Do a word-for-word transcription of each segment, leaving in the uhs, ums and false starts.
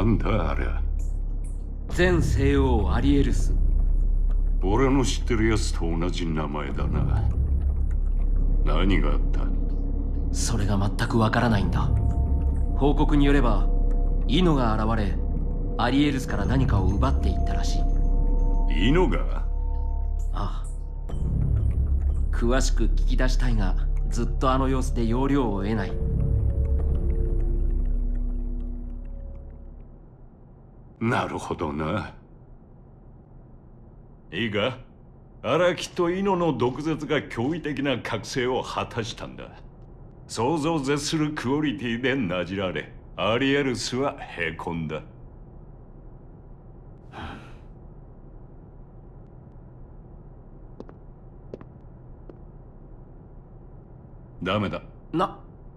なんだあれ。 全西欧アリエルス。 俺の知ってるやつと同じ名前だな。何があった？ それが全くわからないんだ。報告によればイノが現れアリエルスから何かを奪っていったらしい。 イノが？ ああ、詳しく聞き出したいがずっとあの様子で要領を得ない。 なるほどな。 いいか、荒木とイノの毒舌が驚異的な覚醒を果たしたんだ。想像を絶するクオリティでなじられ、アリエルスはへこんだ。 ダメだ。 な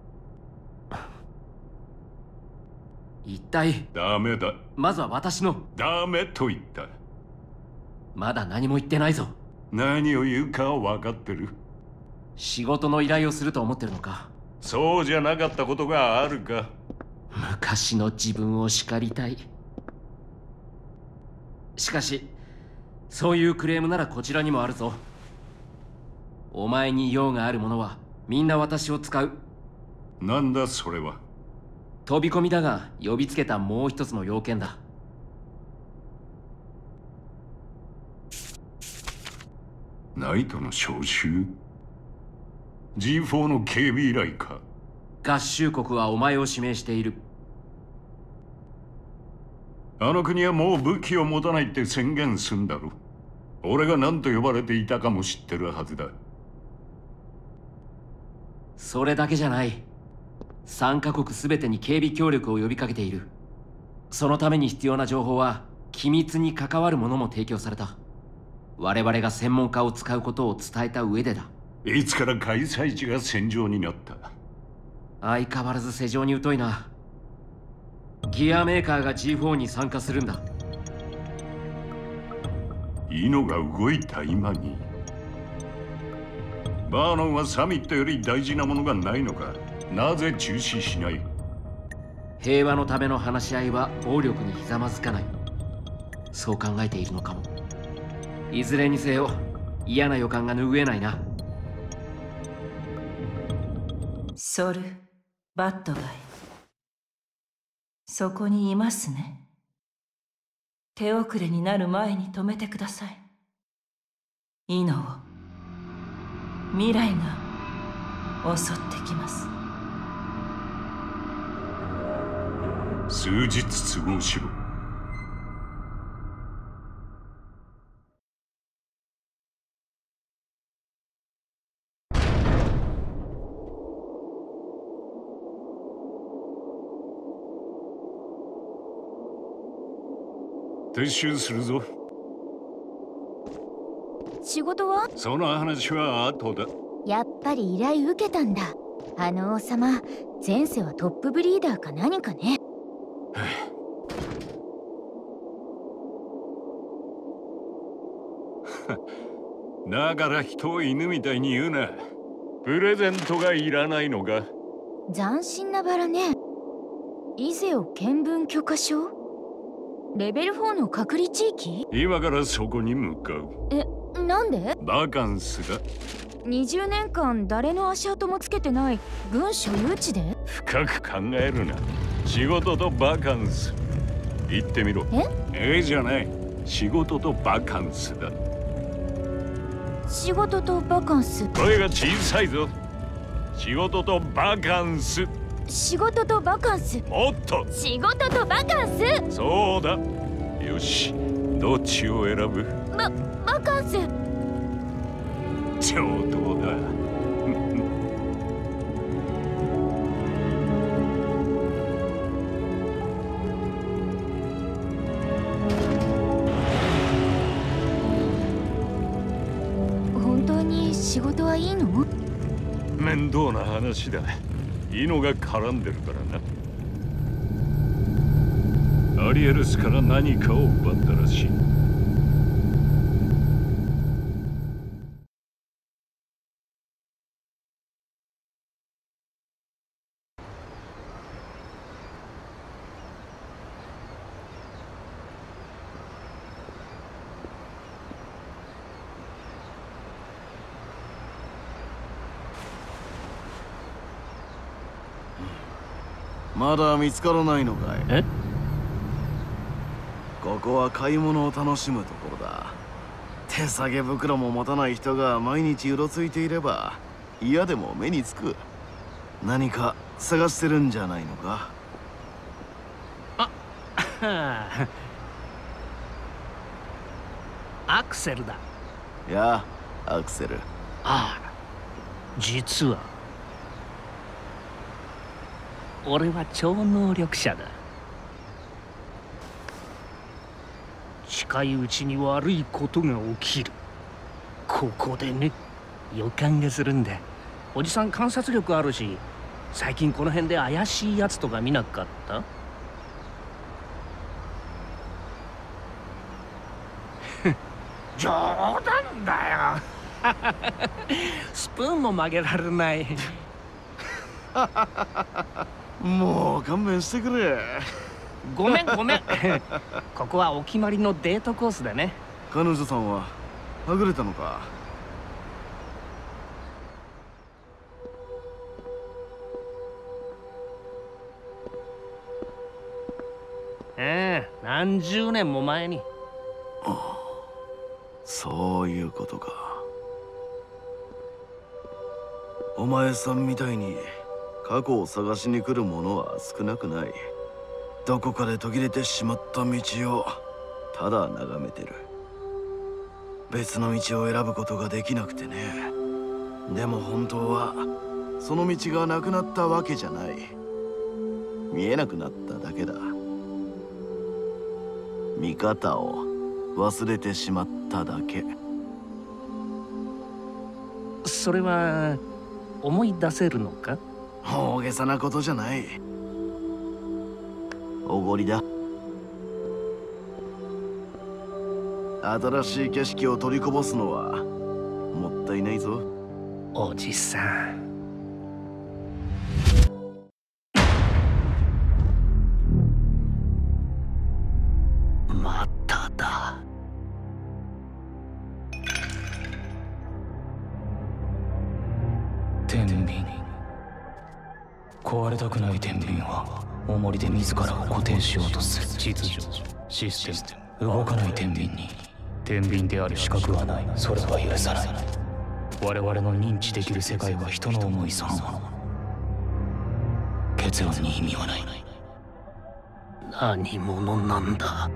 一体。 ダメだ。 まずは私の。 ダメと言った。 まだ何も言ってないぞ。 何を言うかは分かってる。 仕事の依頼をすると思ってるのか。 そうじゃなかったことがあるか。 昔の自分を叱りたい。しかしそういうクレームならこちらにもあるぞ。お前に用がある者はみんな私を使う。 なんだそれは。 飛び込みだが呼びつけたもう一つの要件だ。 ナイトの招集？ ジーフォー の警備依頼か。 合衆国はお前を指名している。 あの国はもう武器を持たないって宣言すんだろ。俺が何と呼ばれていたかも知ってるはずだ。 それだけじゃない。さんカ国全てに警備協力を呼びかけている。そのために必要な情報は機密に関わるものも提供された。我々が専門家を使うことを伝えた上でだ。 いつから開催地が戦場になった？ 相変わらず世情に疎いな。ギアメーカーが ジーフォー に参加するんだ。 イノが動いた今に。バーノンはサミットより大事なものがないのか。なぜ中止しない？ 平和のための話し合いは暴力にひざまずかない。そう考えているのかも。いずれにせよ嫌な予感が拭えないな。 ソル・バッドガイ、そこにいますね。手遅れになる前に止めてください。イノを未来が襲ってきます。 数日都合しろ。撤収するぞ。 仕事は？ その話は後だ。 やっぱり依頼受けたんだ。あの王様、前世はトップブリーダーか何かね。 だから人を犬みたいに言うな。 プレゼントがいらないのか。 斬新なバラね。イゼオ見聞許可証？レベルフォーの隔離地域？ 今からそこに向かう。 え、なんで？ バカンスだ。 にじゅうねんかん誰の足跡もつけてない軍所有地で？ 深く考えるな。仕事とバカンス。言ってみろ。 え？ ええじゃない。仕事とバカンスだ。 仕事とバカンス。 声が小さいぞ。仕事とバカンス。 仕事とバカンス。 もっと。 仕事とバカンス。 そうだ。よし、どっちを選ぶ？ バ、バカンス。 上等だ。 本当に仕事はいいの？ 面倒な話だ。イノが絡んでるからな。アリエルスから何かを奪ったらしい。 まだ見つからないのかい？ え？ ここは買い物を楽しむところだ。手提げ袋も持たない人が毎日うろついていれば嫌でも目につく。何か探してるんじゃないのか？ あアクセルだ。 いや、アクセル。 ああ、実は俺は超能力者だ。近いうちに悪いことが起きる。ここでね、予感がするんだ。おじさん観察力あるし、最近この辺で怪しいやつとか見なかった？冗談だよ。スプーンも曲げられない。 もう勘弁してくれ。 ごめんごめん。ここはお決まりのデートコースだね。 彼女さんははぐれたのか？ ええ、何十年も前に。 そういうことか。お前さんみたいに過去を探しに来る者は少なくない。どこかで途切れてしまった道をただ眺めてる。別の道を選ぶことができなくてね。でも本当はその道がなくなったわけじゃない。見えなくなっただけだ。見方を忘れてしまっただけ。 それは思い出せるのか？ 大げさなことじゃない。おごりだ。新しい景色を取りこぼすのはもったいないぞ。 おじさん。まただ。 天秤。壊れたくない天秤は重りで自らを固定しようとする。秩序、システム、動かない天秤に天秤である資格はない。それは許さない。我々の認知できる世界は人の思いそのもの。結論に意味はない。 何者なんだ？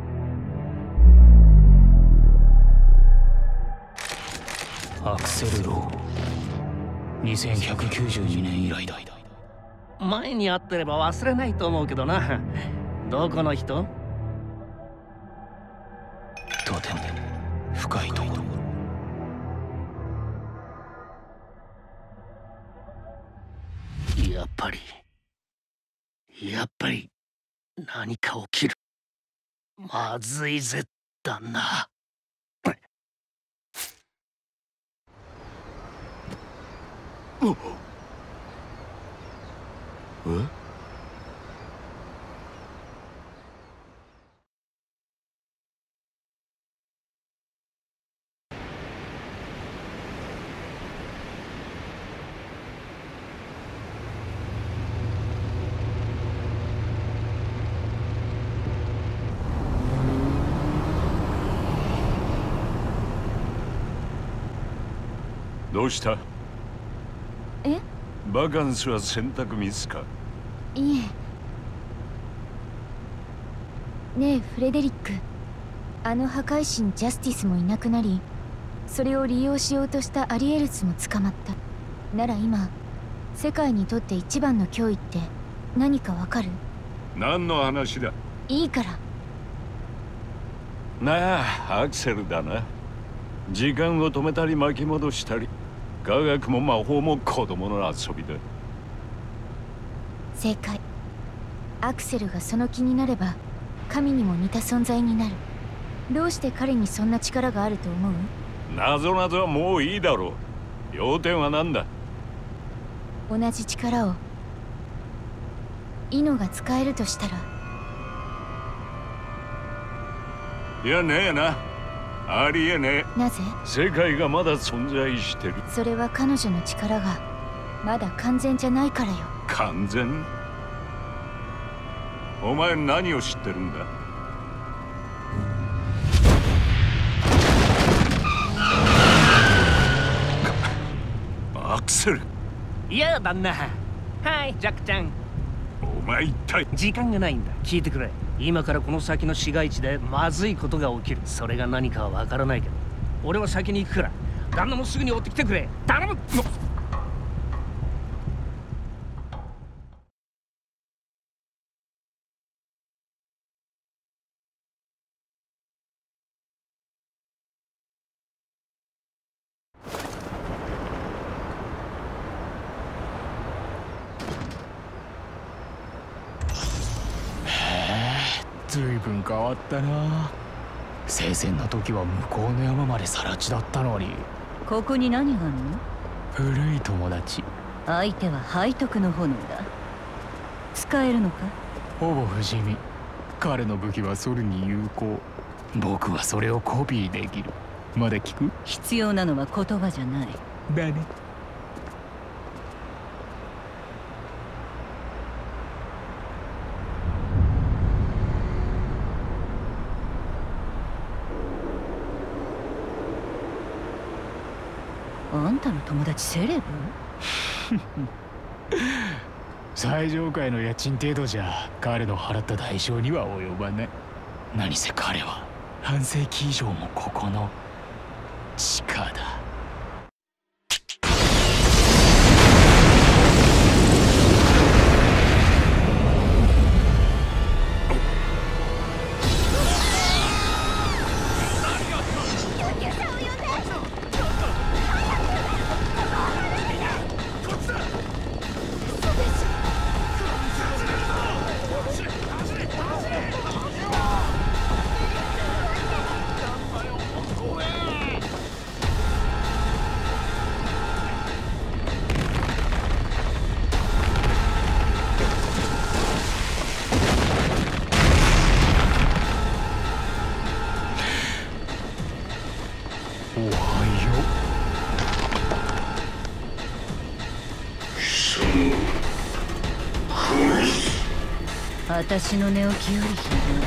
アクセル・ロー。にせんひゃくきゅうじゅうにねん以来だ。 前に会ってれば忘れないと思うけどな。どこの人？ とても深いところ。 やっぱりやっぱり何か起きる。まずいぜだな。 え？ どうした？ え？ バカンスは選択ミスか？ いえ。ねえフレデリック、あの破壊神ジャスティスもいなくなり、それを利用しようとしたアリエルスも捕まった。なら今世界にとって一番の脅威って何かわかる？ 何の話だ？ いいから。 なあ、アクセルだな。時間を止めたり巻き戻したり、科学も魔法も子供の遊びだ。 正解。アクセルがその気になれば神にも似た存在になる。どうして彼にそんな力があると思う？ 謎々はもういいだろう。要点は何だ？ 同じ力をイノが使えるとしたら。 いやねえな。ありえねなぜ？ え。世界がまだ存在してる。 それは彼女の力がまだ完全じゃないからよ。 完全？ お前何を知ってるんだ？アクセル。 いや旦那。はい、ジャックちゃん。 お前一体。 時間がないんだ。聞いてくれ。今からこの先の市街地でまずいことが起きる。それが何かはわからないけど、俺は先に行くから旦那もすぐに追ってきてくれ。頼む。 ずいぶん変わったな。聖戦の時は向こうの山まで更地だったのに。 ここに何があるの？ 古い友達。 相手は背徳の炎だ。使えるのか？ ほぼ不死身。彼の武器はソルに有効。僕はそれをコピーできる。まだ聞く？ 必要なのは言葉じゃない。 だね。 あんたの友達セレブ？ 最上階の家賃程度じゃ彼の払った代償には及ばない。何せ彼は半世紀以上もここの地下だ。 私の寝起きよりひどい。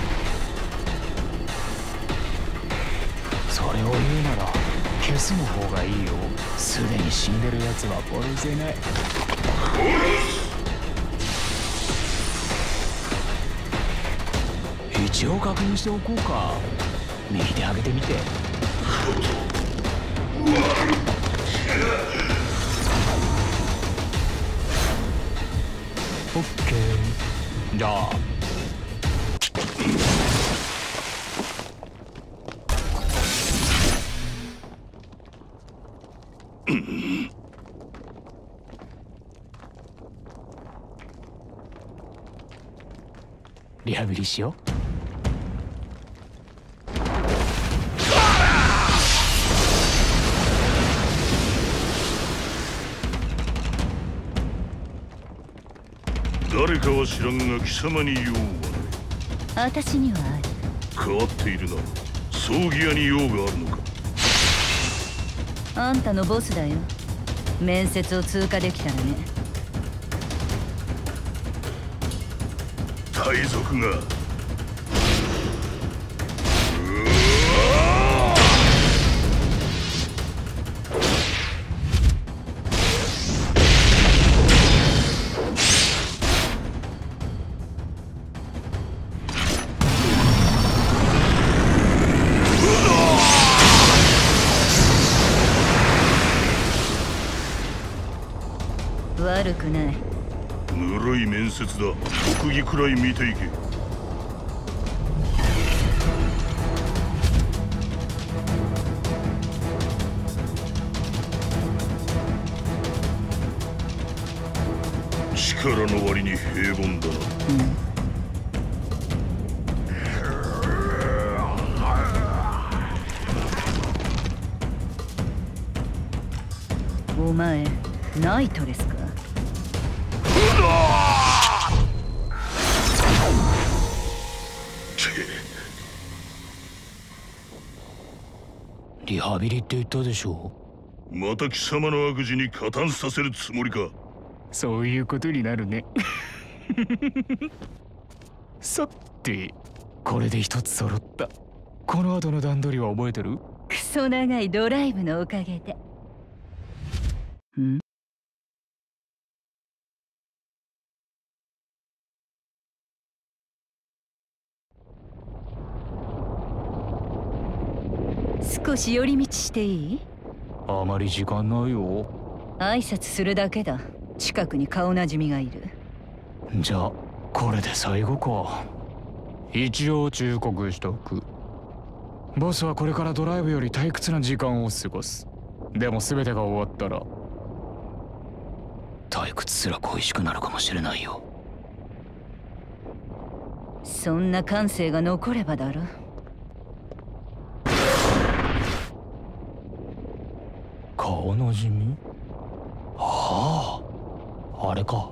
それを言うなら消すの方がいいよ。すでに死んでるやつは殺せない。一応確認しておこうか。右手上げてみて。オッケー。じゃあリハビリしよう。 誰かは知らんが貴様に用はない。 私にはある。 変わっているな。葬儀屋に用があるのか。 あんたのボスだよ。面接を通過できたらね。 海賊が悪くない。 ぬるい面接だ。特技くらい見ていけ。力の割に平凡だな。 うん、お前ナイトレスか。 リハビリって言ったでしょ。 また貴様の悪事に加担させるつもりか。 そういうことになるね。 さてこれで一つ揃った。この後の段取りは覚えてる？ クソ長いドライブのおかげで。ん？少し寄り道していい？ あまり時間ないよ。 挨拶するだけだ。近くに顔なじみがいる。 じゃあこれで最後か。一応忠告しとく。ボスはこれからドライブより退屈な時間を過ごす。でも全てが終わったら退屈すら恋しくなるかもしれないよ。 そんな感性が残ればだろ。 顔なじみ？ああ、あれか。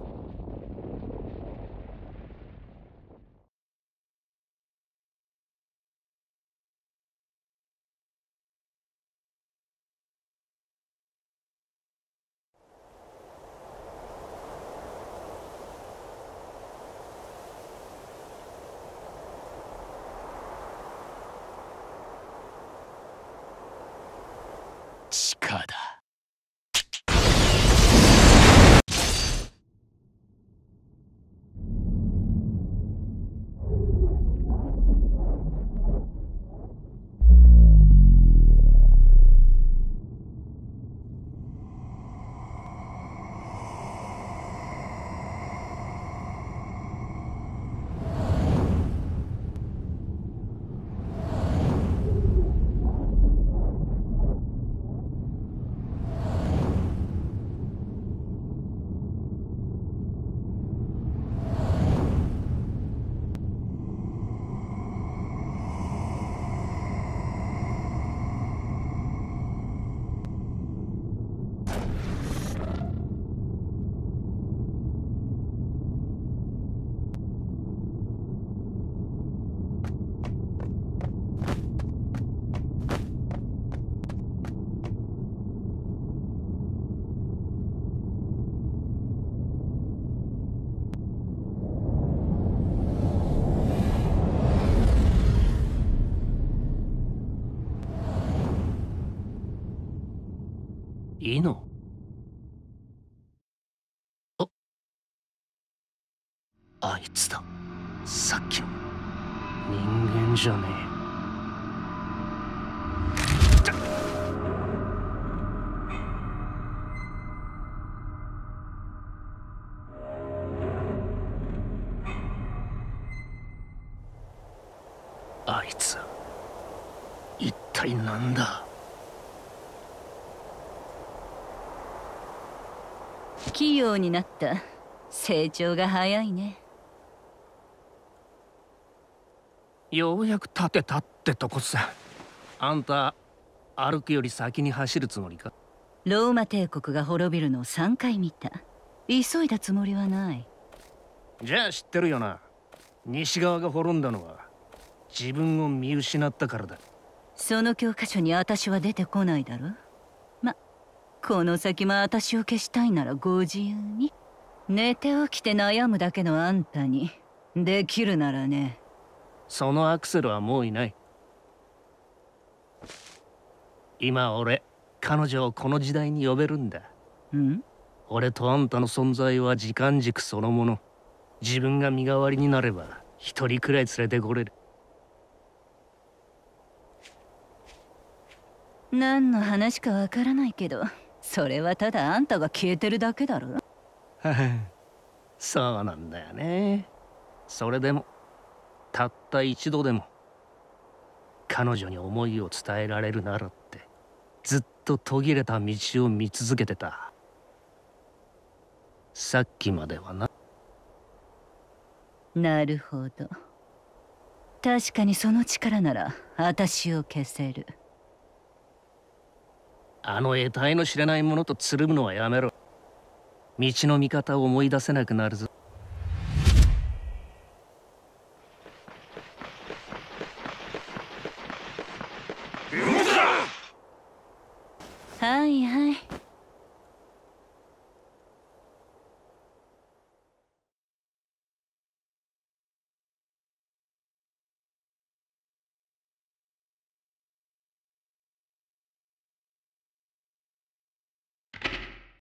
地下だ。いいの？あ、あいつだ。さっきの人間じゃねえ。あいつ一体なんだ？ 器用になった。成長が早いね。 ようやく立てたってとこさ。あんた歩くより先に走るつもりか？ ローマ帝国が滅びるのをさんかい見た。急いだつもりはない。 じゃあ知ってるよな。西側が滅んだのは自分を見失ったからだ。 その教科書に私は出てこないだろ。ま、この先も私を消したいならご自由に。寝て起きて悩むだけのあんたにできるならね。 そのアクセルはもういない。今俺彼女をこの時代に呼べるんだ。 ん？ 俺とあんたの存在は時間軸そのもの。自分が身代わりになれば一人くらい連れてこれる。 何の話かわからないけど、それはただあんたが消えてるだけだろ。 ははそうなんだよね。それでもたった一度でも彼女に思いを伝えられるならってずっと途切れた道を見続けてた。さっきまではな。 なるほど。確かにその力なら私を消せる。 あの得体の知れないものとつるむのはやめろ。道の見方を思い出せなくなるぞ。 はいはい。